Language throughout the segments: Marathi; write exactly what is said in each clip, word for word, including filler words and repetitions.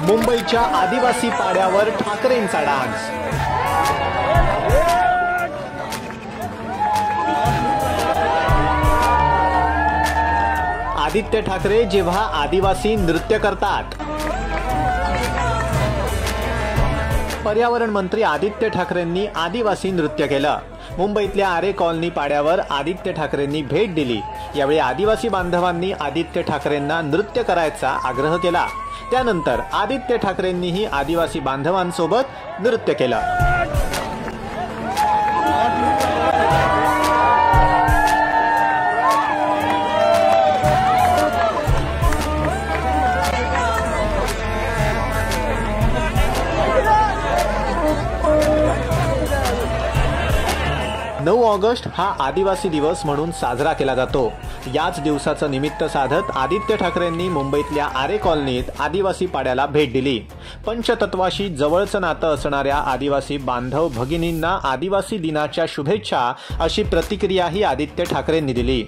मुंबईच्या आदिवासी पाड्यावर ठाकरेंचा डान्स। आदित्य ठाकरे जेव्हा आदिवासी नृत्य करतात। पर्यावरण मंत्री आदित्य ठाकरेंनी आदिवासी नृत्य केलं। मुंबईतल्या आरे कॉलनी पाड्यावर आदित्य ठाकरेंनी भेट दिली। यावेळी आदिवासी बांधवांनी आदित्य ठाकरेंना नृत्य करायचा आग्रह केला। त्यानंतर आदित्य ठाकरेंनीही आदिवासी बांधवांसोबत नृत्य केलं। नऊ ऑगस्ट हा आदिवासी दिवस म्हणून साजरा केला जातो। याच दिवसाचं निमित्त साधत आदित्य ठाकरेंनी मुंबईतल्या आरे कॉलनीत आदिवासी पाड्याला भेट दिली। पंचतत्वाशी जवळचं नातं असणाऱ्या आदिवासी बांधव भगिनींना आदिवासी दिनाच्या शुभेच्छा अशी प्रतिक्रियाही आदित्य ठाकरेंनी दिली।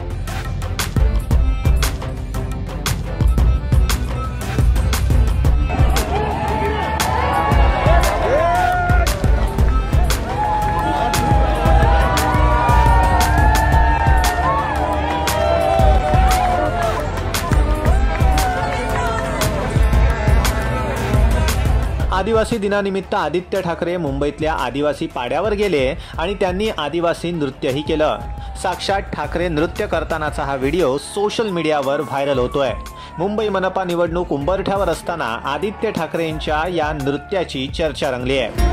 आदिवासी दिनानिमित्त आदित्य ठाकरे मुंबईतल्या आदिवासी पाड्यावर गेले आणि त्यांनी आदिवासी नृत्यही केलं। साक्षात ठाकरे नृत्य करतानाचा हा व्हिडिओ सोशल मीडियावर व्हायरल होतोय। मुंबई मनपा निवडणूक उंबरठ्यावर असताना आदित्य ठाकरेंच्या या नृत्याची चर्चा रंगली आहे।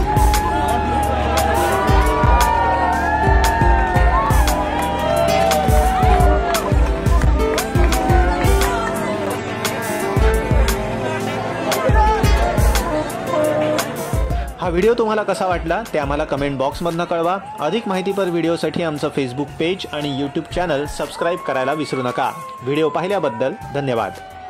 हा व्हिडिओ तुम्हाला कसा वाटला ते आम्हाला कमेंट बॉक्समधून कळवा। अधिक माहितीपर व्हिडिओसाठी आमचं फेसबुक पेज आणि यूट्यूब चॅनल सबस्क्राइब करायला विसरू नका। व्हिडिओ पाहिल्याबद्दल धन्यवाद।